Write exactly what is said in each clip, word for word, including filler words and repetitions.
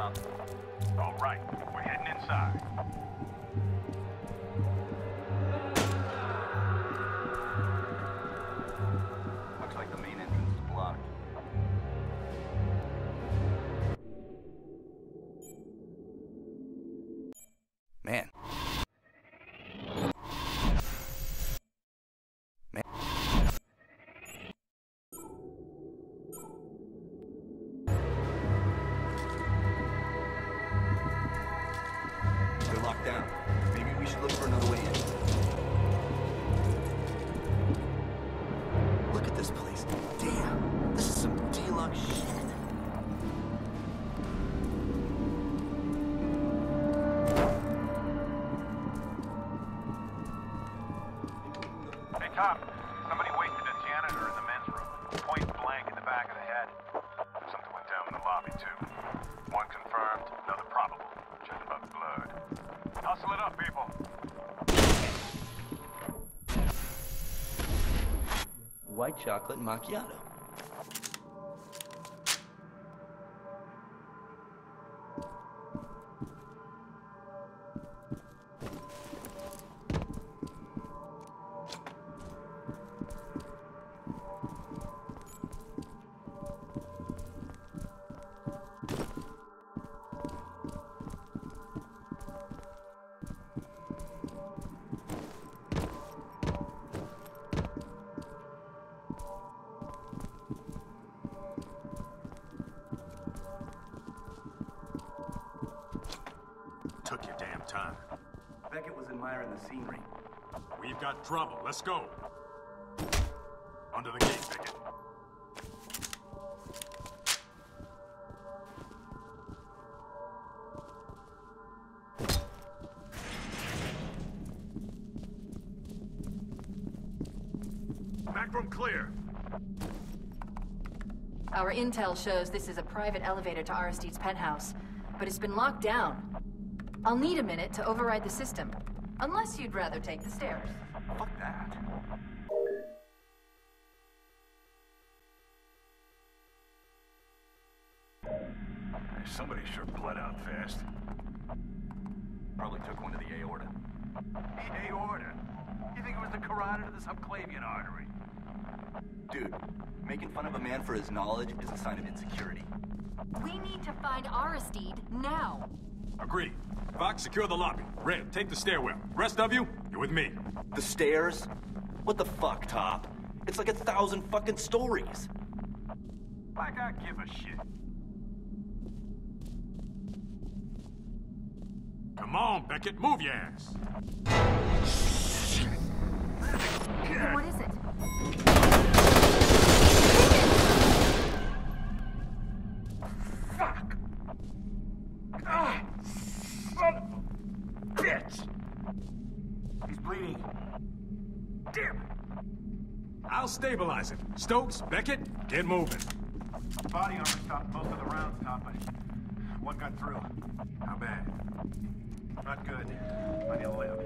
out. All right, we're heading inside. Looks like the main entrance is blocked. Man. Man. They're locked down. Maybe we should look for another way in. Look at this place. Damn, this is some deluxe shit. Hey, Top. Somebody wasted a janitor in the men's room. Point blank in the back of the head. Something went down in the lobby, too. One confirmed, another probable. Judging by the blood. Hustle it up, people. White chocolate macchiato. Took your damn time. Beckett was admiring the scenery. We've got trouble. Let's go. Under the gate, Beckett. Back room clear. Our intel shows this is a private elevator to Aristide's penthouse, but it's been locked down. I'll need a minute to override the system, unless you'd rather take the stairs. Fuck that. Somebody sure bled out fast. Probably took one to the aorta. The aorta? You think it was the carotid or the subclavian artery? Dude, making fun of a man for his knowledge is a sign of insecurity. We need to find Aristide now. Agreed. Fox, secure the lobby. Red, take the stairwell. Rest of you, you're with me. The stairs? What the fuck, Top? It's like a thousand fucking stories. Like I give a shit. Come on, Beckett, move your ass. What is it? Fuck! Ah! Son of a bitch! He's bleeding. Damn it! I'll stabilize him. Stokes, Beckett, get moving. Body armor stopped most of the rounds, Tom, but one got through. How bad? Not good. Plenty to live.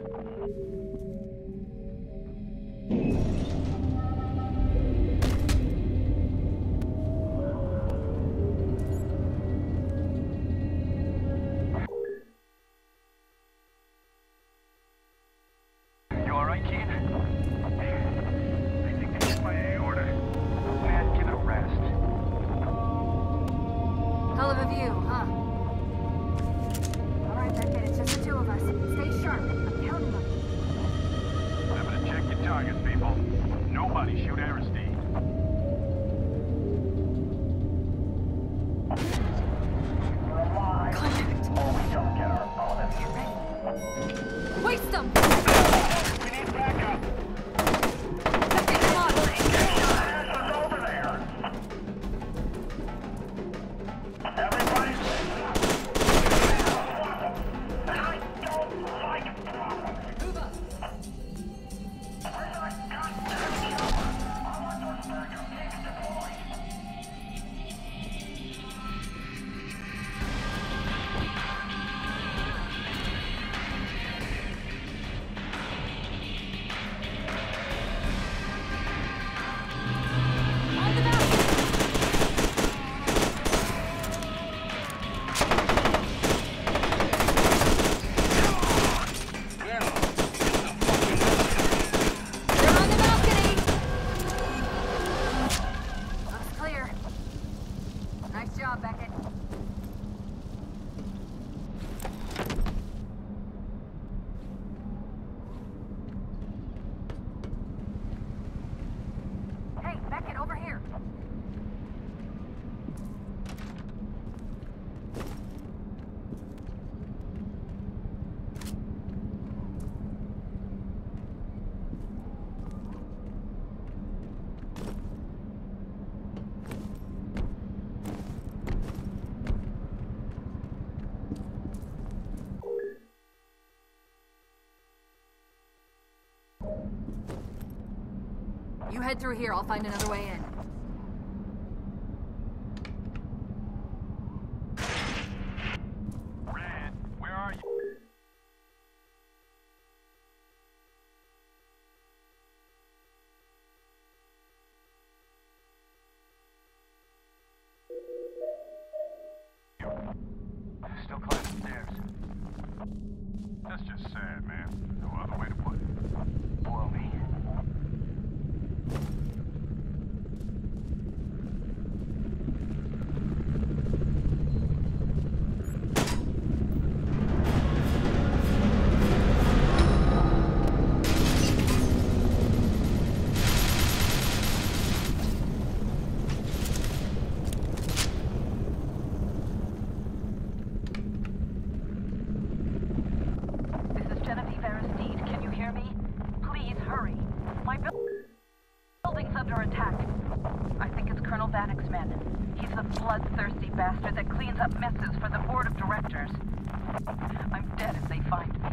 You all right, kid? I think they hit my aorta. Man, give it a rest. Hell of a view, huh? All right, Beckett, it's just the two of us. Stay sharp. I'm counting on you. Remember to check your targets, people. Nobody shoot Aristide. Contact. We don't get our bonus. Get ready. Waste them! We need backup. Beckett, come on! Over there. Everybody, I don't like problems. Move up! Where's our goddamn head through here. I'll find another way in. Red, where are you? Still climbing stairs. That's just sad, man. No other way to put it. Blow me. Bloodthirsty bastard that cleans up messes for the board of directors. I'm dead if they find me.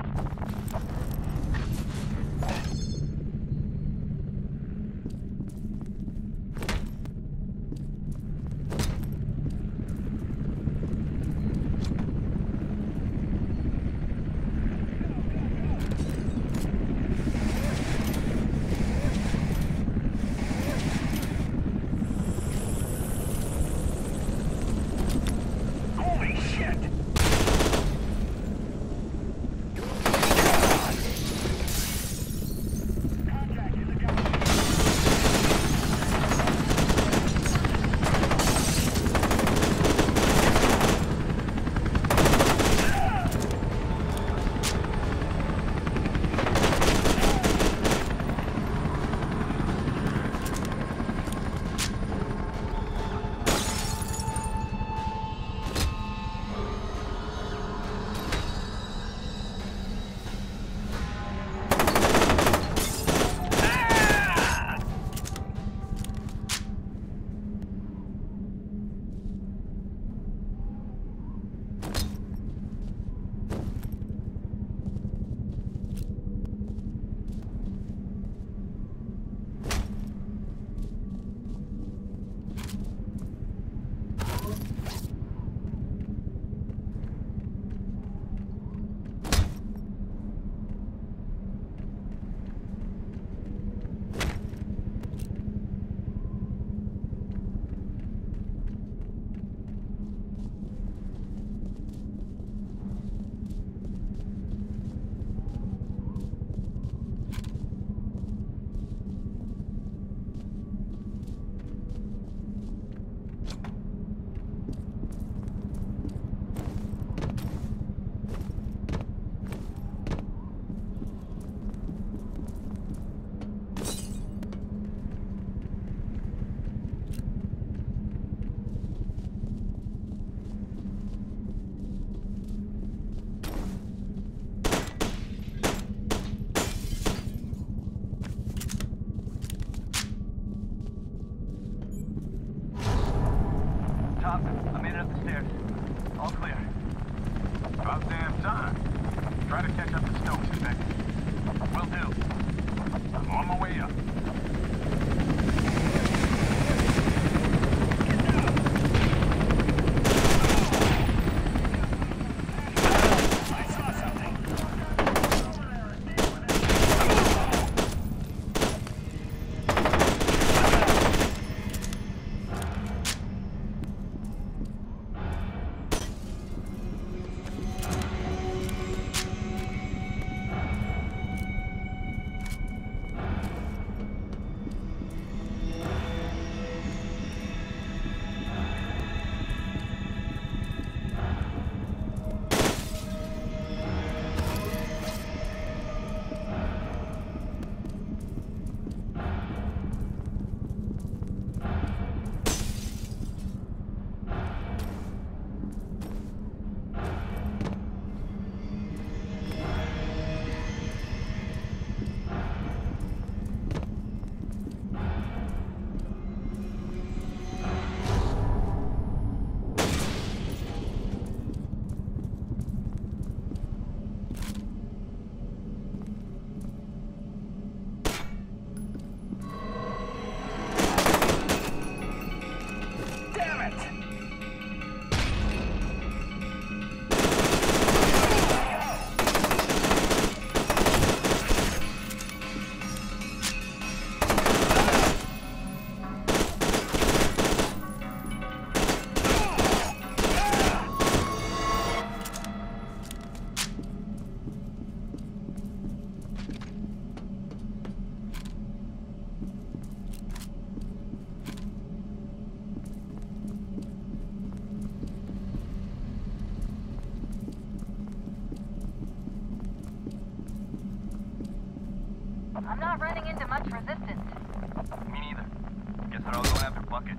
I'm not running into much resistance. Me neither. Guess they're all going after Bucket.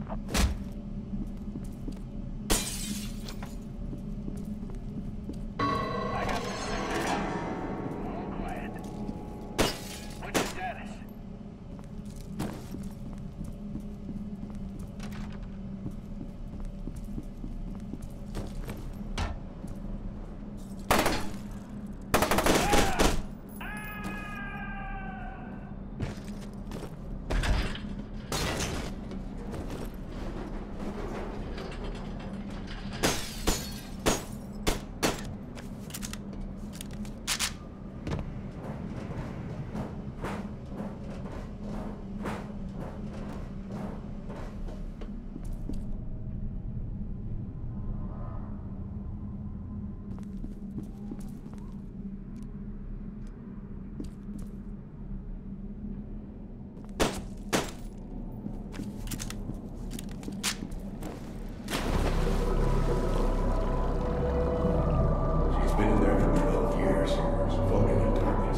I got this thing down. All quiet. What's your status? She's been in there for twelve years, floating in darkness.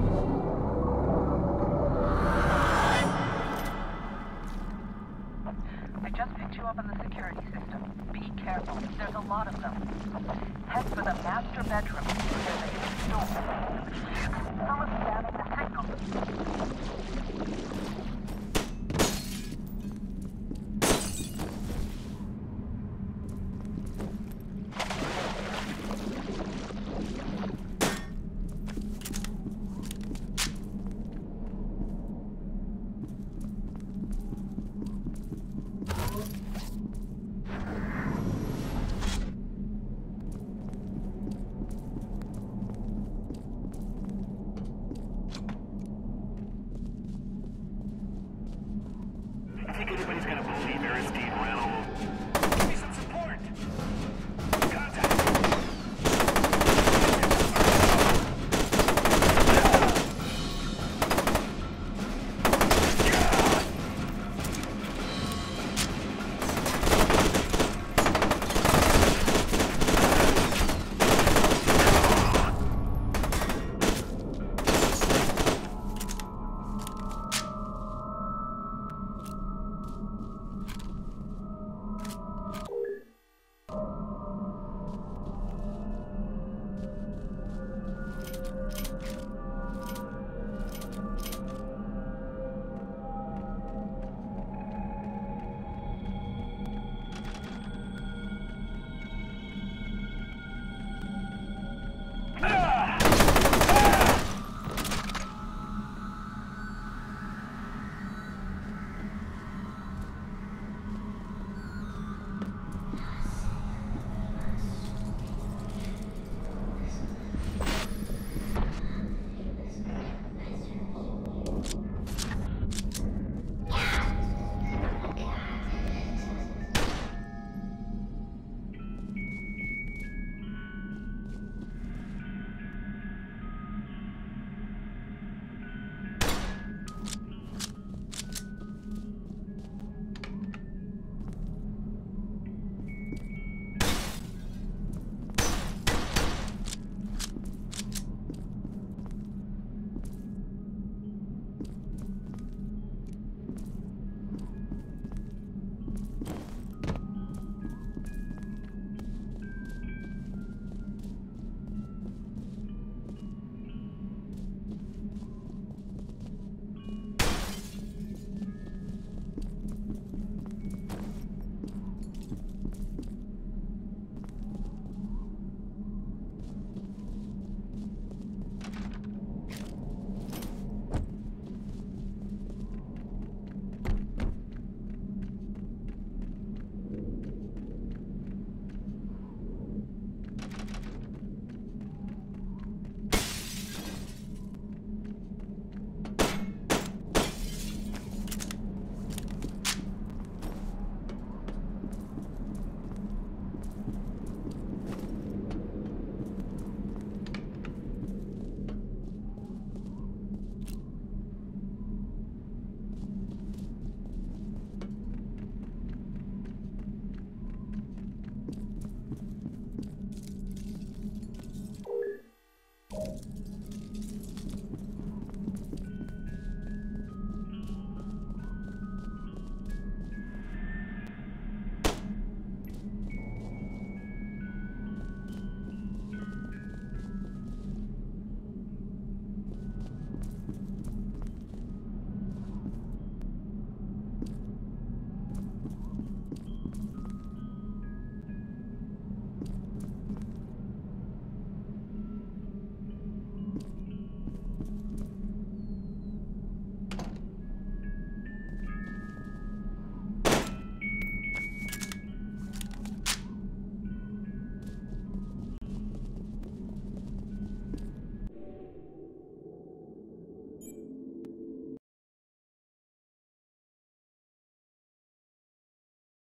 I just picked you up on the security system. Be careful. There's a lot of them. Head for the master bedroom. There's a hidden door. Someone's jamming the signal. You think anybody's